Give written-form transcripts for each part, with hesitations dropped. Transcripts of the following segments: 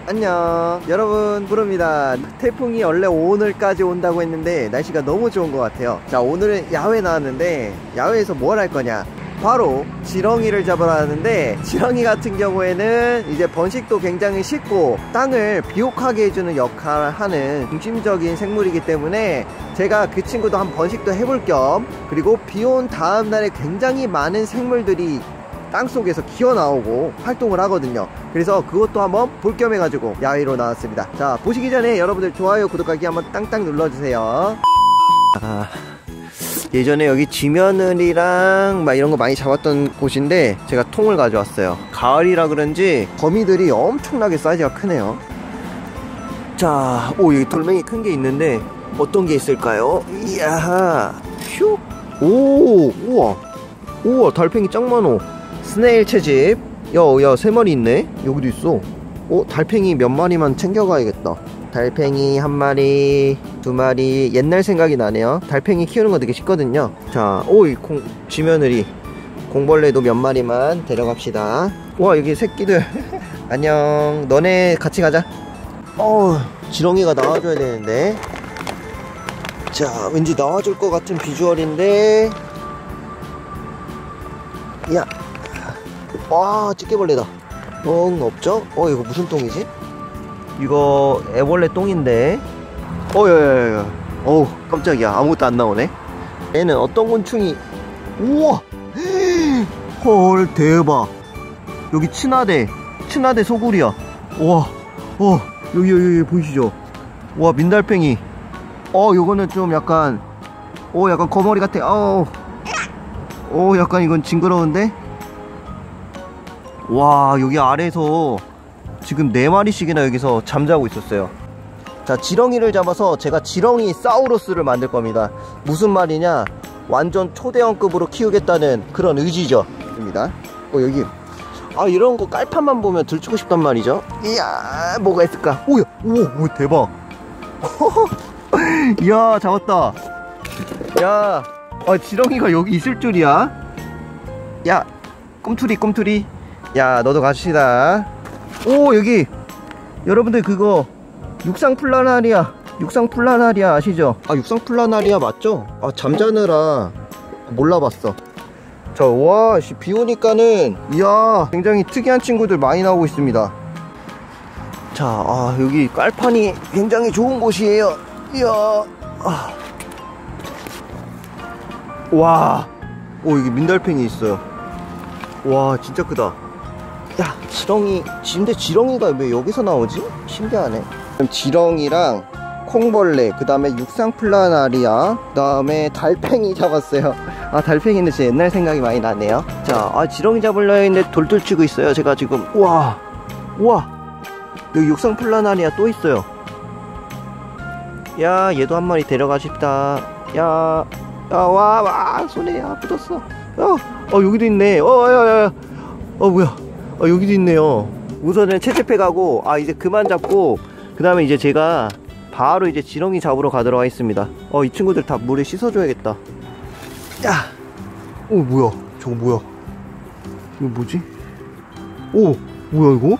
안녕 여러분, 부릅니다. 태풍이 원래 오늘까지 온다고 했는데 날씨가 너무 좋은 것 같아요. 자, 오늘은 야외 나왔는데 야외에서 뭘 할 거냐, 바로 지렁이를 잡으러 하는데, 지렁이 같은 경우에는 이제 번식도 굉장히 쉽고 땅을 비옥하게 해주는 역할을 하는 중심적인 생물이기 때문에 제가 그 친구도 한 번식도 해볼 겸, 그리고 비온 다음 날에 굉장히 많은 생물들이 땅속에서 기어나오고 활동을 하거든요. 그래서 그것도 한번 볼 겸 해가지고 야외로 나왔습니다. 자, 보시기 전에 여러분들 좋아요, 구독하기 한번 땅땅 눌러주세요. 예전에 여기 쥐며느리랑 막 이런 거 많이 잡았던 곳인데 제가 통을 가져왔어요. 가을이라 그런지 거미들이 엄청나게 사이즈가 크네요. 자, 오, 여기 돌멩이 큰 게 있는데 어떤 게 있을까요? 이야, 휴, 오, 우와, 우와, 달팽이 짱 많어. 스네일 채집. 야, 3마리 있네. 여기도 있어. 달팽이 몇 마리만 챙겨가야겠다. 달팽이 1마리, 2마리. 옛날 생각이 나네요. 달팽이 키우는 거 되게 쉽거든요. 자, 이 쥐며느리, 공벌레도 몇 마리만 데려갑시다. 와, 여기 새끼들. 안녕. 너네 같이 가자. 지렁이가 나와줘야 되는데. 자, 왠지 나와줄 것 같은 비주얼인데. 야, 와, 집게벌레다. 없죠? 이거 무슨 똥이지? 이거 애벌레 똥인데. 야야야야. 깜짝이야. 아무것도 안 나오네. 얘는 어떤 곤충이. 우와, 헐, 대박. 여기 친화대 소굴이야. 와, 여기 보이시죠? 와, 민달팽이. 요거는 좀 약간 약간 거머리 같아. 약간 이건 징그러운데. 와, 여기 아래에서 지금 4마리씩이나 여기서 잠자고 있었어요. 자, 지렁이를 잡아서 제가 지렁이 사우루스를 만들 겁니다. 무슨 말이냐, 완전 초대형급으로 키우겠다는 그런 의지죠. 입니다. 여기 이런 거 깔판만 보면 들추고 싶단 말이죠. 이야, 뭐가 있을까? 오, 대박. 이야, 잡았다. 야, 지렁이가 여기 있을 줄이야. 야, 꿈투리. 야, 너도 갑시다. 여기 여러분들 그거 육상플라나리아 아시죠? 육상플라나리아 맞죠? 잠자느라 몰라봤어. 자, 와, 비 오니까는 이야, 굉장히 특이한 친구들 많이 나오고 있습니다. 자, 여기 깔판이 굉장히 좋은 곳이에요. 이야, 와, 여기 민달팽이 있어요. 와, 진짜 크다. 야, 근데 지렁이가 왜 여기서 나오지? 신기하네. 지렁이랑 콩벌레, 그 다음에 육상플라나리아, 그 다음에 달팽이 잡았어요. 달팽이는 제 옛날 생각이 많이 나네요. 자, 지렁이 잡으려 했는데 돌돌 치고 있어요. 제가 지금. 우와, 여기 육상플라나리아 또 있어요. 야, 얘도 한 마리 데려가 싶다. 야, 와, 손에 묻었어. 여기도 있네. 뭐야. 여기도 있네요. 우선은 채집해 가고, 이제 그만 잡고, 그 다음에 이제 제가 바로 이제 지렁이 잡으러 가도록 하겠습니다. 이 친구들 다 물에 씻어줘야겠다. 야! 뭐야. 저거 뭐야. 이거 뭐지? 뭐야, 이거?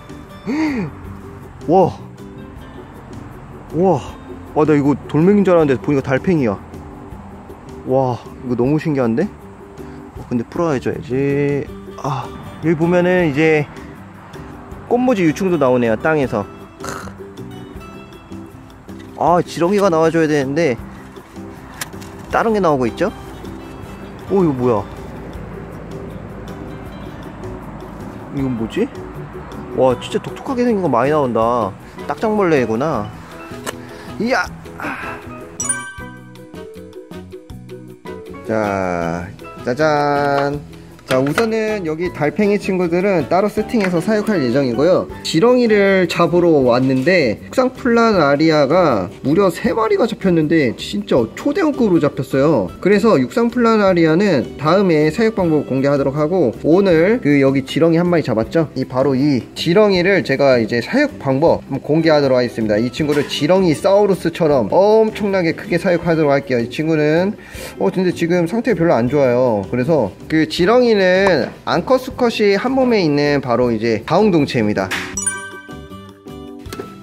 와, 나 이거 돌멩이인 줄 알았는데 보니까 달팽이야. 와, 이거 너무 신기한데? 근데 풀어야지. 여기 보면은 이제 꽃무지 유충도 나오네요, 땅에서. 지렁이가 나와줘야 되는데 다른 게 나오고 있죠? 이거 뭐야. 이건 뭐지? 와, 진짜 독특하게 생긴 거 많이 나온다. 딱정벌레구나. 이야! 자, 짜잔. 자, 우선은 여기 달팽이 친구들은 따로 세팅해서 사육할 예정이고요. 지렁이를 잡으러 왔는데 육상플라나리아가 무려 3마리가 잡혔는데 진짜 초대형급으로 잡혔어요. 그래서 육상플라나리아는 다음에 사육 방법 공개하도록 하고, 오늘 여기 지렁이 1마리 잡았죠? 바로 이 지렁이를 제가 이제 사육 방법 공개하도록 하겠습니다. 이 친구를 지렁이 사우루스처럼 엄청나게 크게 사육하도록 할게요. 이 친구는 근데 지금 상태가 별로 안 좋아요. 그래서 그 지렁이는 앙커 수컷이 한 몸에 있는 바로 이제 다웅동체입니다.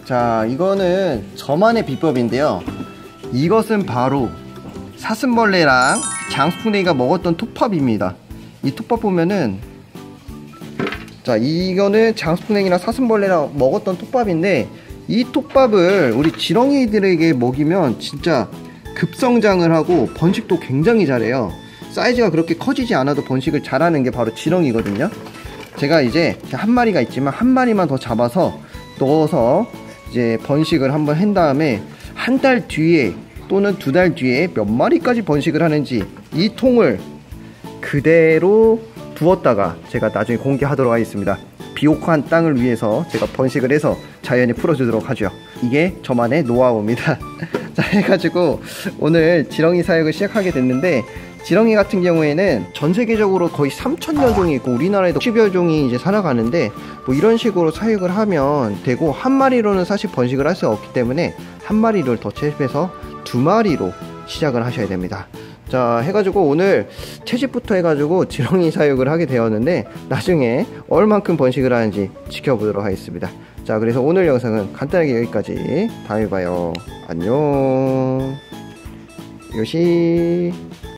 자, 이거는 저만의 비법인데요. 이것은 바로 사슴벌레랑 장수풍뎅이가 먹었던 톱밥입니다. 이 톱밥 보면은, 자, 이거는 장수풍뎅이랑 사슴벌레랑 먹었던 톱밥인데, 이 톱밥을 우리 지렁이들에게 먹이면 진짜 급성장을 하고 번식도 굉장히 잘해요. 사이즈가 그렇게 커지지 않아도 번식을 잘하는 게 바로 지렁이거든요. 제가 이제 한 마리가 있지만 한 마리만 더 잡아서 넣어서 이제 번식을 한번 한 다음에 한 달 뒤에 또는 2달 뒤에 몇 마리까지 번식을 하는지 이 통을 그대로 두었다가 제가 나중에 공개하도록 하겠습니다. 비옥한 땅을 위해서 제가 번식을 해서 자연히 풀어주도록 하죠. 이게 저만의 노하우입니다. 자, 해가지고 오늘 지렁이 사육을 시작하게 됐는데, 지렁이 같은 경우에는 전 세계적으로 거의 3,000여 종이 있고 우리나라에도 10여 종이 이제 살아가는데, 뭐 이런 식으로 사육을 하면 되고, 한 마리로는 사실 번식을 할 수 없기 때문에 한 마리를 더 채집해서 2마리로 시작을 하셔야 됩니다. 자, 해가지고 오늘 채집부터 해가지고 지렁이 사육을 하게 되었는데, 나중에 얼만큼 번식을 하는지 지켜보도록 하겠습니다. 자, 그래서 오늘 영상은 간단하게 여기까지. 다음에 봐요. 안녕. 요시.